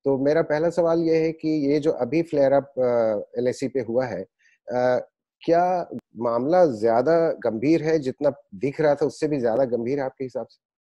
तो मेरा पहला सवाल ये है कि ये जो अभी फ्लेयर अप एलएसी पे हुआ है, क्या मामला ज्यादा गंभीर है? जितना दिख रहा था उससे भी ज्यादा गंभीर है आपके हिसाब से?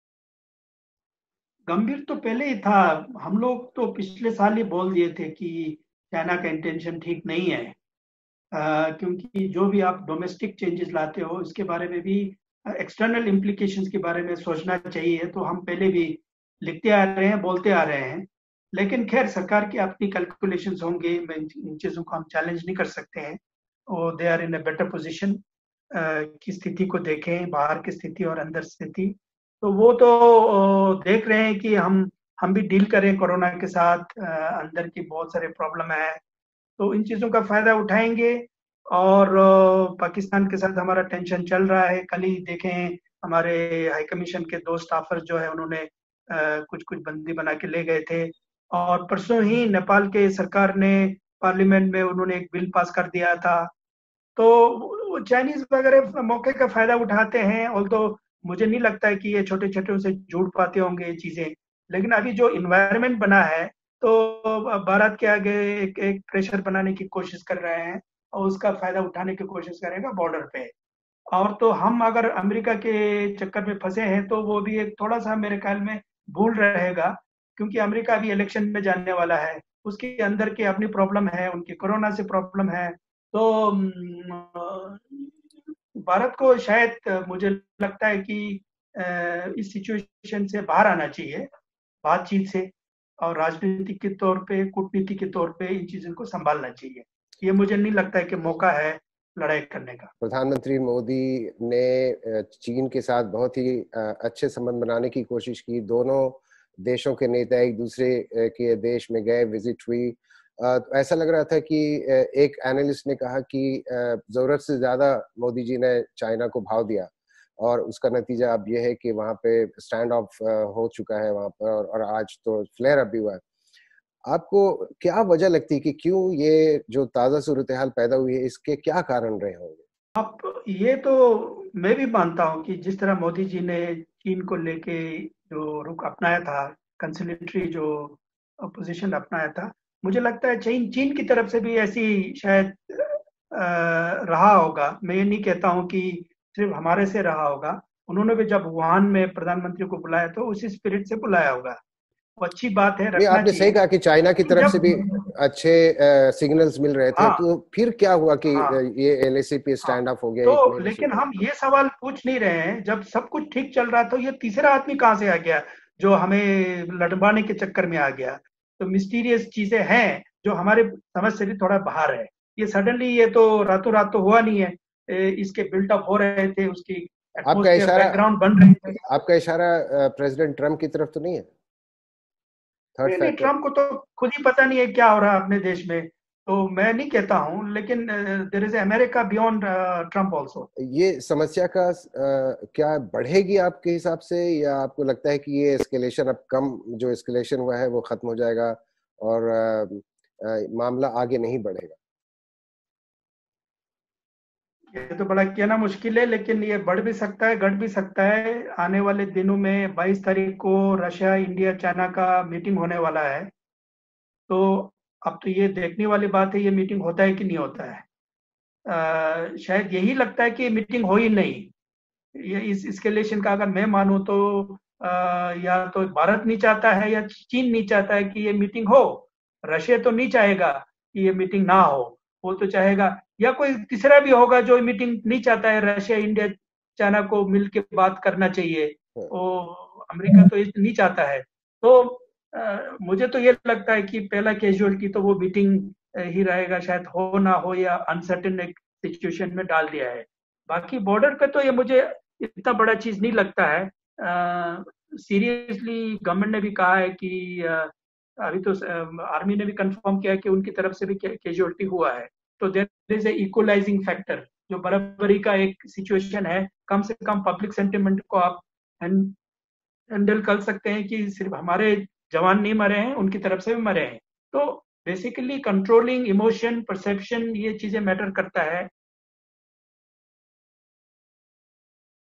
गंभीर तो पहले ही था। हम लोग तो पिछले साल ही बोल दिए थे कि चाइना का इंटेंशन ठीक नहीं है। क्योंकि जो भी आप डोमेस्टिक चेंजेस लाते हो इसके बारे में भी एक्सटर्नल इम्प्लीकेशंस के बारे में सोचना चाहिए। तो हम पहले भी लिखते आ रहे हैं, बोलते आ रहे हैं। लेकिन खैर, सरकार की अपनी कैलकुलेशंस होंगे, मैं इन चीज़ों को हम चैलेंज नहीं कर सकते हैं। और they are in a better position की स्थिति को देखें, बाहर की स्थिति और अंदर स्थिति। तो वो तो देख रहे हैं कि हम भी डील करें कोरोना के साथ। अंदर की बहुत सारे प्रॉब्लम है, तो इन चीज़ों का फायदा उठाएंगे। और पाकिस्तान के साथ हमारा टेंशन चल रहा है। कल ही देखें, हमारे हाई कमीशन के 2 स्टाफर जो है उन्होंने कुछ कुछ बंदी बना के ले गए थे। और परसों ही नेपाल के सरकार ने पार्लियामेंट में उन्होंने एक बिल पास कर दिया था। तो वो चाइनीज वगैरह मौके का फायदा उठाते हैं। और तो मुझे नहीं लगता है कि ये छोटे छोटे उनसे जुड़ पाते होंगे ये चीजें। लेकिन अभी जो इन्वायरमेंट बना है, तो भारत के आगे एक प्रेशर बनाने की कोशिश कर रहे हैं और उसका फायदा उठाने की कोशिश करेगा बॉर्डर पे। और तो हम अगर अमेरिका के चक्कर में फंसे हैं तो वो भी एक थोड़ा सा मेरे ख्याल में भूल रहेगा। क्योंकि अमेरिका अभी इलेक्शन में जाने वाला है, उसके अंदर की अपनी प्रॉब्लम है, उनकी कोरोना से प्रॉब्लम है। तो भारत को शायद मुझे लगता है कि इस सिचुएशन से बाहर आना चाहिए बातचीत से। और राजनीतिक के तौर पे, कूटनीति के तौर पे इन चीजों को संभालना चाहिए। ये मुझे नहीं लगता है कि मौका है लड़ाई करने का। प्रधानमंत्री मोदी ने चीन के साथ बहुत ही अच्छे संबंध बनाने की कोशिश की। दोनों देशों के नेता एक दूसरे के देश में गए, विजिट हुई। तो ऐसा लग रहा था कि एक एनालिस्ट ने कहा कि जरूरत से ज्यादा मोदी जी ने चाइना को भाव दिया, और उसका नतीजा अब यह है कि वहां पे स्टैंड ऑफ हो चुका है वहां पर, और आज तो फ्लेयर अप भी हुआ है। आपको क्या वजह लगती है कि क्यों ये जो ताजा सूरत हाल पैदा हुई है, इसके क्या कारण रहे होंगे? अब ये तो मैं भी मानता हूँ कि जिस तरह मोदी जी ने चीन को लेके जो रुख अपनाया था, कंसिलिएटरी जो पोजीशन अपनाया था, मुझे लगता है चीन चीन की तरफ से भी ऐसी शायद रहा होगा। मैं ये नहीं कहता हूँ कि सिर्फ हमारे से रहा होगा। उन्होंने भी जब वुहान में प्रधानमंत्री को बुलाया तो उसी स्पिरिट से बुलाया होगा। वो अच्छी बात है, नहीं, रखना आपने सही चाहिए। कहा कि चाइना की तरफ से भी जब अच्छे सिग्नल्स मिल रहे थे, हाँ, तो फिर क्या हुआ कि हाँ, ये एलएसी पे हाँ। स्टैंड ऑफ हो गया एक तो महीने से लेकिन ऊपर? हम ये सवाल पूछ नहीं रहे हैं, जब सब कुछ ठीक चल रहा था ये तीसरा आदमी कहाँ से आ गया जो हमें लड़वाने के चक्कर में आ गया। तो मिस्टीरियस चीजें हैं जो हमारे समझ से भी थोड़ा बाहर है। ये सडनली, ये तो रातों रात तो हुआ नहीं है। इसके बिल्टअप हो रहे थे, उसकी आपका एटमोस्फेयर इशारा बैकग्राउंड बन रहे थे। आपका इशारा प्रेसिडेंट ट्रम्प की तरफ तो नहीं है? थर्ड नहीं नहीं, फैक्टर। ट्रम्प को तो खुद ही पता नहीं है क्या हो रहा है अपने देश में। तो मैं नहीं कहता हूँ, लेकिन there is America beyond Trump also. ये समस्या का क्या बढ़ेगी आपके हिसाब से, या आपको लगता है कि ये एस्केलेशन अब कम, जो एस्केलेशन हुआ है वो खत्म हो जाएगा और मामला आगे नहीं बढ़ेगा? ये तो बड़ा कहना मुश्किल है, लेकिन ये बढ़ भी सकता है, घट भी सकता है। आने वाले दिनों में 22 तारीख को रशिया, इंडिया, चाइना का मीटिंग होने वाला है। तो अब तो ये देखने वाली बात है, ये मीटिंग होता है कि नहीं होता है। शायद यही लगता है कि ये मीटिंग हो ही नहीं। ये इस एस्केलेशन का अगर मैं मानूं तो या तो भारत नहीं चाहता है या चीन नहीं चाहता है कि ये मीटिंग हो। रशिया तो नहीं चाहेगा कि ये मीटिंग ना हो, वो तो चाहेगा। या कोई तीसरा भी होगा जो मीटिंग नहीं चाहता है, रशिया, इंडिया, चाइना को मिलकर बात करना चाहिए। वो अमेरिका तो ये नहीं चाहता है। तो मुझे तो ये लगता है कि पहला कैजुअलिटी तो वो मीटिंग ही रहेगा, शायद हो ना हो, या अनसर्टेन एक सिचुएशन में डाल दिया है। बाकी बॉर्डर पे तो ये मुझे इतना बड़ा चीज नहीं लगता है। सीरियसली गवर्नमेंट ने भी कहा है कि अभी तो आर्मी ने भी कंफर्म किया है कि उनकी तरफ से भी कैजुअलिटी हुआ है। तो there is a equalising factor, जो बराबरी का एक सिचुएशन है। कम से कम पब्लिक सेंटिमेंट को आप हैंडल कर सकते हैं कि सिर्फ हमारे जवान नहीं मरे हैं, उनकी तरफ से भी मरे हैं। तो बेसिकली कंट्रोलिंग इमोशन, परसेप्शन, ये चीजें मैटर करता है।